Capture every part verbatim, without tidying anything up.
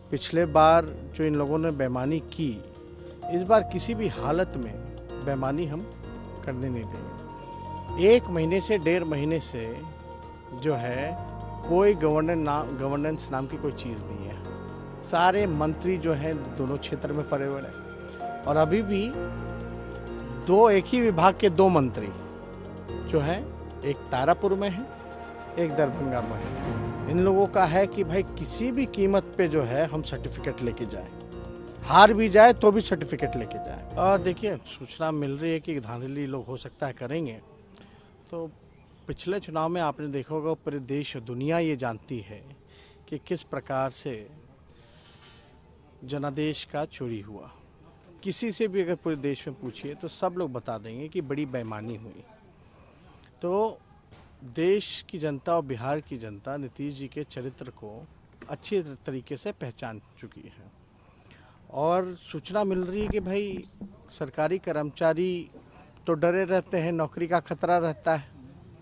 पिछले बार जो इन लोगों ने बेईमानी की, इस बार किसी भी हालत में बेईमानी हम करने नहीं देंगे। एक महीने से डेढ़ महीने से जो है कोई गवर्नेंस नाम गवर्नेंस नाम की कोई चीज़ नहीं है। सारे मंत्री जो हैं दोनों क्षेत्र में पड़े हुए हैं और अभी भी दो एक ही विभाग के दो मंत्री जो हैं, एक तारापुर में है, एक दरभंगा में है। इन लोगों का है कि भाई किसी भी कीमत पे जो है हम सर्टिफिकेट लेके जाएं, हार भी जाए तो भी सर्टिफिकेट लेके जाएं। और देखिए, सूचना मिल रही है कि धांधली लोग हो सकता है करेंगे। तो पिछले चुनाव में आपने देखा होगा, पूरे देश दुनिया ये जानती है कि किस प्रकार से जनादेश का चोरी हुआ। किसी से भी अगर पूरे देश में पूछिए तो सब लोग बता देंगे कि बड़ी बेईमानी हुई। तो देश की जनता और बिहार की जनता नीतीश जी के चरित्र को अच्छी तरीके से पहचान चुकी है और सूचना मिल रही है कि भाई सरकारी कर्मचारी तो डरे रहते हैं, नौकरी का खतरा रहता है।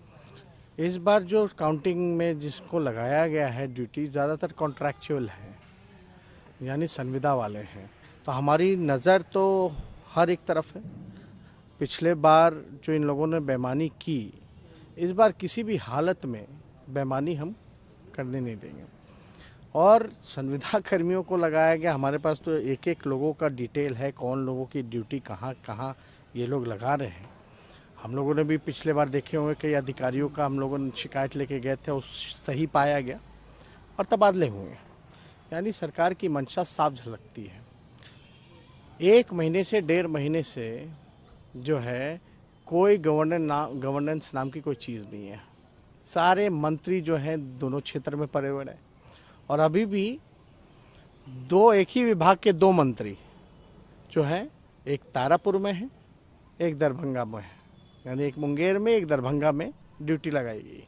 इस बार जो काउंटिंग में जिसको लगाया गया है ड्यूटी, ज़्यादातर कॉन्ट्रैक्चुअल है, यानी संविदा वाले हैं। तो हमारी नज़र तो हर एक तरफ है। पिछले बार जो इन लोगों ने बेईमानी की, इस बार किसी भी हालत में बेईमानी हम करने नहीं देंगे। और संविदा कर्मियों को लगाया गया, हमारे पास तो एक एक लोगों का डिटेल है, कौन लोगों की ड्यूटी कहाँ कहाँ ये लोग लगा रहे हैं। हम लोगों ने भी पिछले बार देखे होंगे कई अधिकारियों का हम लोगों ने शिकायत लेके गए थे, उस सही पाया गया और तबादले हुए। यानी सरकार की मंशा साफ झलकती है। एक महीने से डेढ़ महीने से जो है कोई गवर्नेंस नाम गवर्नेंस नाम की कोई चीज़ नहीं है। सारे मंत्री जो हैं दोनों क्षेत्र में पड़े हुए हैं और अभी भी दो एक ही विभाग के दो मंत्री जो हैं, एक तारापुर में है, एक दरभंगा में है। यानी एक मुंगेर में, एक दरभंगा में ड्यूटी लगाई गई।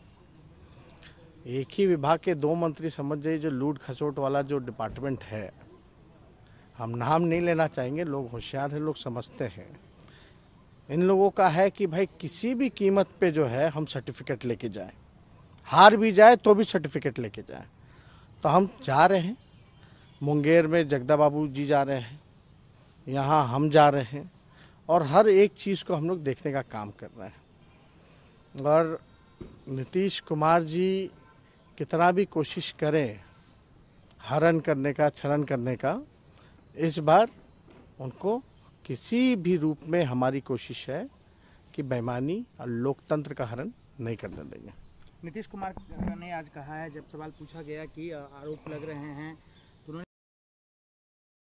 एक ही विभाग के दो मंत्री, समझ जाइए जो लूट खसोट वाला जो डिपार्टमेंट है, हम नाम नहीं लेना चाहेंगे, लोग होशियार हैं, लोग समझते हैं। इन लोगों का है कि भाई किसी भी कीमत पे जो है हम सर्टिफिकेट लेके जाएं, हार भी जाए तो भी सर्टिफिकेट लेके जाएं। तो हम जा रहे हैं, मुंगेर में जगदा बाबू जी जा रहे हैं, यहाँ हम जा रहे हैं और हर एक चीज़ को हम लोग देखने का काम कर रहे हैं। और नीतीश कुमार जी कितना भी कोशिश करें हरण करने का, छलन करने का, इस बार उनको किसी भी रूप में हमारी कोशिश है कि बेईमानी और लोकतंत्र का हरण नहीं करने देंगे। नीतीश कुमार ने आज कहा है, जब सवाल पूछा गया कि आरोप लग रहे हैं